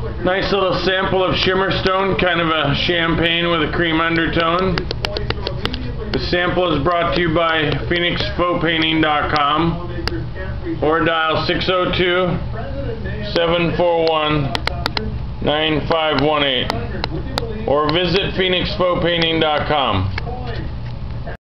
Nice little sample of shimmer stone, kind of a champagne with a cream undertone. The sample is brought to you by phoenixfauxpainting.com or dial 602-741-9518 or visit phoenixfauxpainting.com.